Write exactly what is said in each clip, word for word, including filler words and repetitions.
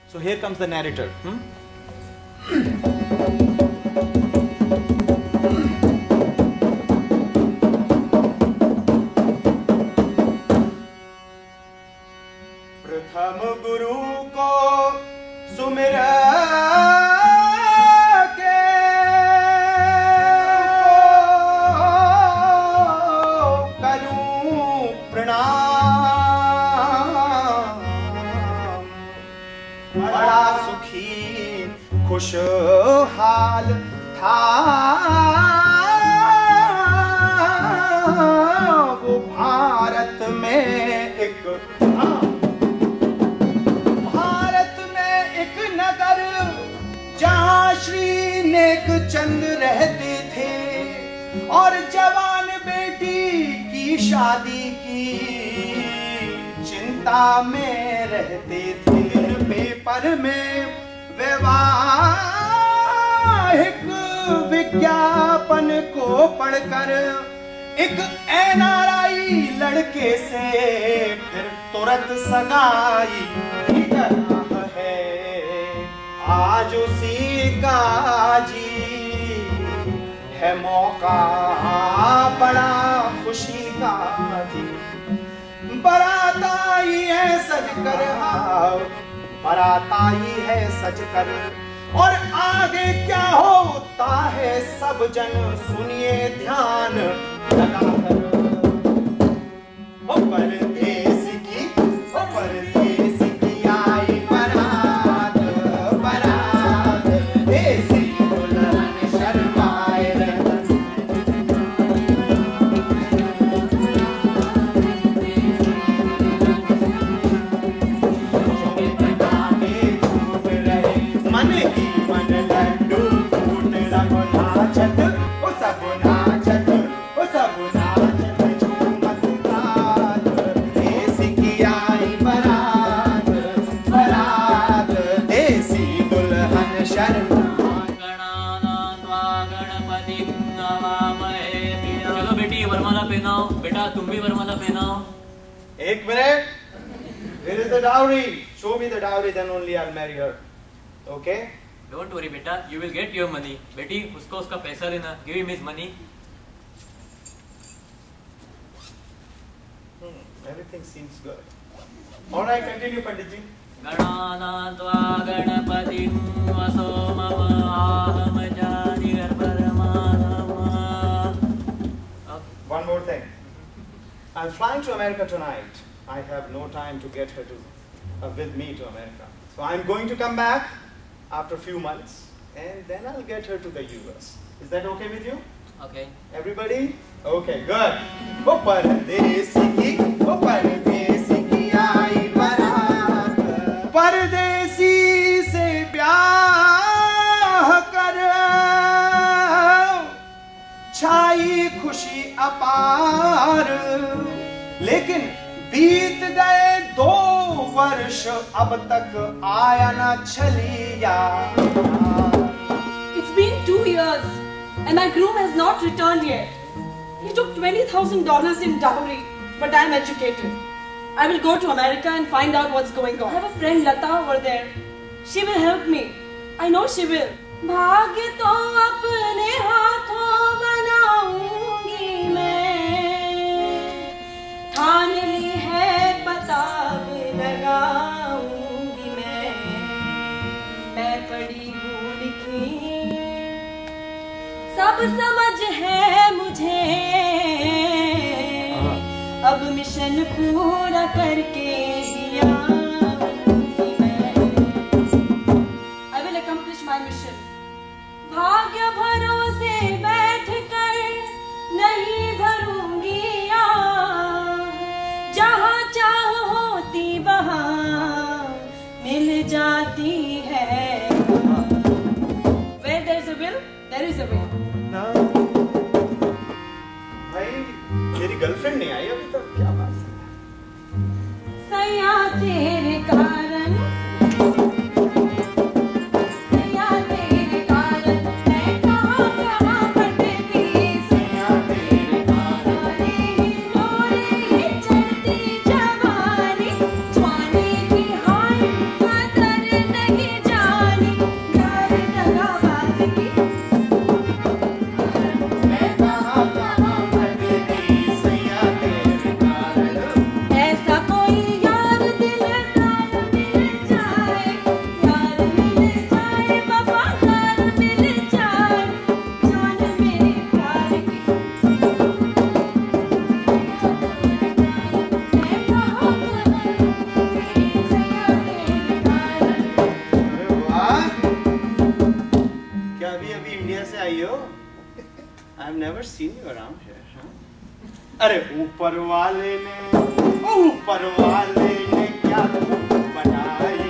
So here comes the narrator. Hmm? प्रथम गुरु को सुमिर के करूं प्रणाम, बड़ा सुखी खुशहाल था वो भारत में एक जहाँ श्री नेक चंद रहते थे और जवान बेटी की शादी की चिंता में रहते थे। पेपर में वैवाहिक विज्ञापन को पढ़कर एक एन आर आई लड़के से फिर तुरंत सगाई की तरह है। आज उसी का जी है मौका बड़ा खुशी का जी। बारात आई है सज कर, बारात आई है सज कर, और आगे क्या होता है सब जन सुनिए ध्यान लगाकर। ओ परदेस की, ओ परदेस की आई बारात, बारात देसी दुल्हन शर्माए रतन। मन ही मन लड्डू फूट सब नाचत, ओ सब नाचत, ओ सब नाचत झूमत गात। देसी की आई बारात, बारात देसी दुल्हन शर्माए। चलो बेटी वरमाला पहनाओ, बेटा तुम भी वरमाला पहनाओ। एक minute, where is the dowry? Show me the dowry, then only I'll marry her. Okay? Don't worry बेटा, you will get your money. बेटी उसको उसका पैसा देना, give him his money. Hmm, everything seems good. All right, continue, Pandit ji. गणानात्वा गणपतिं वसो मम आहमजानिर्परमानम। One more thing. I'm flying to America tonight. I have no time to get her to uh, with me to America. So I'm going to come back after a few months, and then I'll get her to the U S. Is that okay with you? Okay. Everybody? Okay, good. वो परदेसी की, वो परदेसी की आई बारात, परदेसी से ब्याह कर छाई खुशी अपार। लेकिन बीत गए दो वर्ष, अब तक आया ना छलिया। It's been two years and my groom has not returned yet. He took twenty thousand dollars in dowry, but I am educated. I will go to America and find out what's going on. I have a friend Lata over there. She will help me. I know she will. भाग्य तो अपने हाथों बनाऊंगी मैं, ठान ली है पता लगाऊंगी मैं। मैं पढ़ी हूँ लिखी, सब समझ है मुझे, अब मिशन पूरा करके ही आऊंगी मैं। I will accomplish my mission. भाग्य भरोसे बैठ कर नहीं भरूंगी आह, जहाँ चाह होती वहाँ मिल जाती है। Where there is a will, there is a way. ना भाई, मेरी गर्लफ्रेंड नहीं आई अभी तक, क्या बात है? सैया तेरे कारण, सैया तेरे कारण मैं कहाँ कहाँ भटकी। सैया तेरे कारण डोरे ही चढ़ती जवानी, जवानी की हाय कदर नहीं I've never seen you around here, huh? अरे ऊपर वाले ने, ऊपर वाले ने क्या धूप बनाई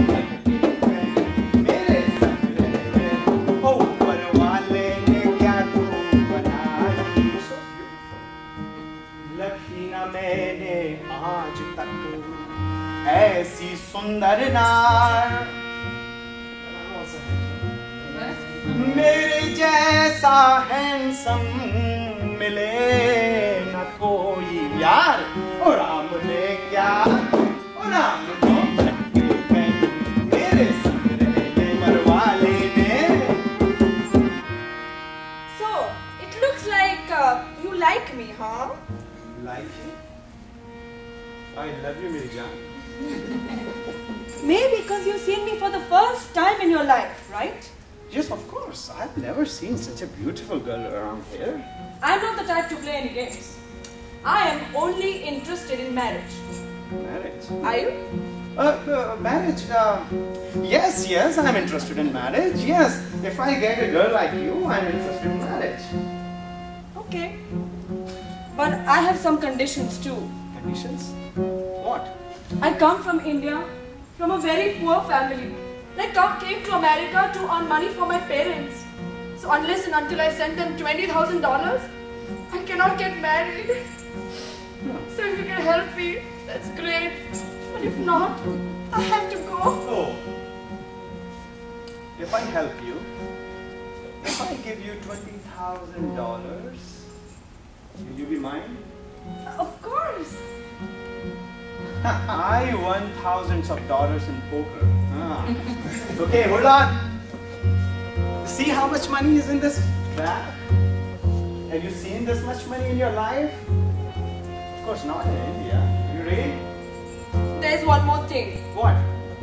मेरे सपने में, ऊपर वाले ने क्या धूप बनाई. So beautiful. लखी ना मैंने आज तक ऐसी सुंदर नार. मेरे जैसा हैंडसम मिले न कोई यार. ओ राम ने क्या, ओ राम ने मेरे संग रहे मरवाले ने. So, it looks like uh, you like me, huh? Like you? I love you, मेरी जान. Maybe because you've seen me for the first time in your life, right? Yes, of course. I've never seen such a beautiful girl around here. I'm not the type to play any games. I am only interested in marriage. Marriage? Are you? Uh, uh, marriage, uh, yes, yes, I'm interested in marriage, yes. If I get a girl like you, I'm interested in marriage. Okay. But I have some conditions too. Conditions? What? I come from India, from a very poor family. I come, came to America to earn money for my parents. So unless and until I send them twenty thousand dollars, I cannot get married. So if you can help me, that's great. But if not, I have to go. Oh. If I help you, if I give you twenty thousand dollars, will you be mine? Of course. I won thousands of dollars in poker. Ah. Okay, hold on. See how much money is in this bag? Have you seen this much money in your life? Of course not in India. You ready? There's one more thing. What?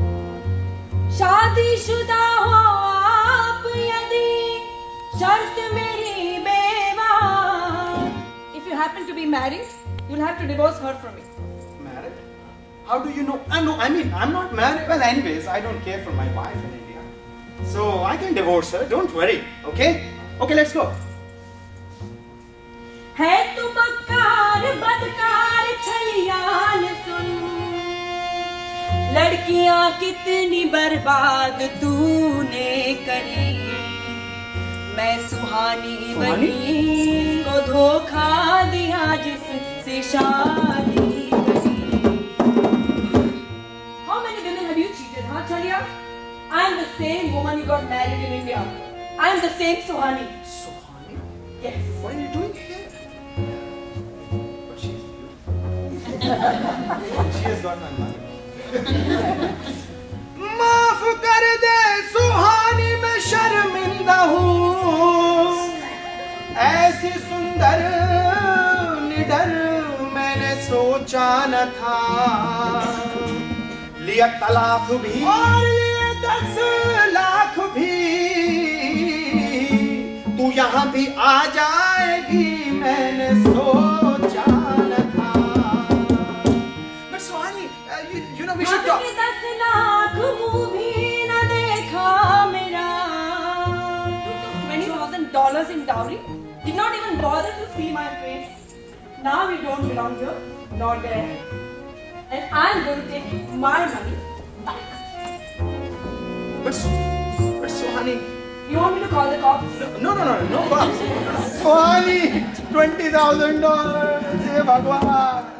शादीशुदा हो आप यदि शर्त मेरी बेवा. If you happen to be married, you'll have to divorce her from me. Married? How do you know? I know. I mean, I'm not married. Well, anyways, I don't care for my wife in India, so I can divorce her. Don't worry. Okay? Okay, let's go. है तू बदकार बदकार छलियान सुन. लड़कियां कितनी बर्बाद तूने करी. मैं सुहानी बनी को धोखा दिया जिससे शादी. I am the same woman you got married in India. I am the same Suhani. Suhani? Yes. What are you doing here? But she's beautiful. She has got my money. माफ कर दे सुहानी, मैं शर्मिंदा हूँ. ऐसी सुंदर निडर मैंने सोचा न था. लिया तलाक भी और लिए दस लाख भी. तू यहाँ भी आ जाएगी मैंने सोचा न था. But Suhani, uh, you, you know we should talk. दस लाख मुँह भी न देखा मेरा. twenty thousand dollars in dowry. Did not even bother to see my face. Now we don't belong here, nor there. And I'm going to take my money back. But, but Suhani, You want me to call the cops? no, no, no, no, no cops. Suhani, twenty thousand dollars. Hey, Bhagwan.